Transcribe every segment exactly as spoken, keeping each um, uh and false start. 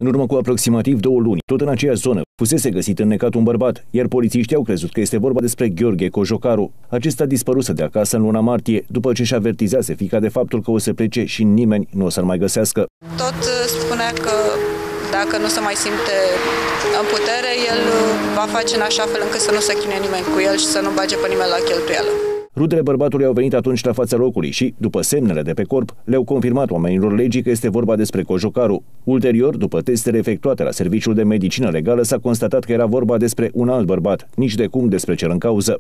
În urmă cu aproximativ două luni, tot în aceeași zonă, fusese găsit înnecat un bărbat, iar polițiștii au crezut că este vorba despre Gheorghe Cojocaru. Acesta dispăruse de acasă în luna martie, după ce își avertizase fiica de faptul că o să plece și nimeni nu o să-l mai găsească. Tot spunea că dacă nu se mai simte în putere, el va face în așa fel încât să nu se chinuie nimeni cu el și să nu bage pe nimeni la cheltuială. Rudele bărbatului au venit atunci la fața locului și, după semnele de pe corp, le-au confirmat oamenilor legii că este vorba despre Cojocaru. Ulterior, după testele efectuate la Serviciul de Medicină Legală, s-a constatat că era vorba despre un alt bărbat, nici de cum despre cel în cauză.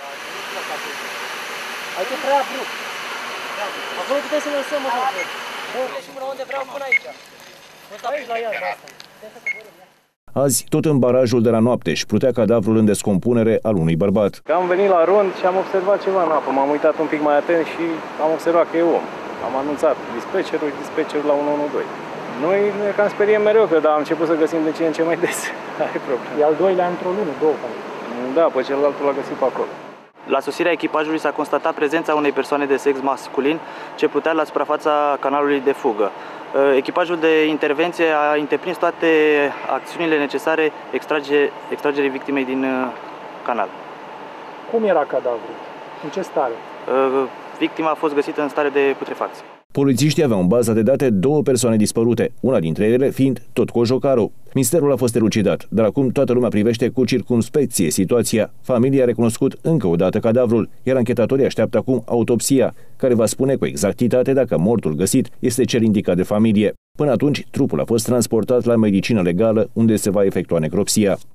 Aici prea abrupt. Acolo putem să lăsăm, mă, și până unde vreau până aici. Aici la iarba asta. Azi, tot în barajul de la noapte, își plutea cadavrul în descompunere al unui bărbat. Am venit la rând și am observat ceva în apă. M-am uitat un pic mai atent și am observat că e om. Am anunțat dispatcherul și dispatcherul la unu unu doi. Noi ne cam speriem mereu, că dar am început să găsim de ce în ce mai des. Ai probleme. E al doilea într-o lună, două. Da, pe celălalt l-a găsit pe acolo. La sosirea echipajului s-a constatat prezența unei persoane de sex masculin ce plutea la suprafața canalului de fugă. Echipajul de intervenție a întreprins toate acțiunile necesare extrage, extragerii victimei din canal. Cum era cadavrul? În ce stare? Victima a fost găsită în stare de putrefacție. Polițiștii aveau în baza de date două persoane dispărute, una dintre ele fiind tot Cojocaru. Misterul a fost elucidat, dar acum toată lumea privește cu circumspecție situația. Familia a recunoscut încă o dată cadavrul, iar anchetatorii așteaptă acum autopsia, care va spune cu exactitate dacă mortul găsit este cel indicat de familie. Până atunci, trupul a fost transportat la medicină legală, unde se va efectua necropsia.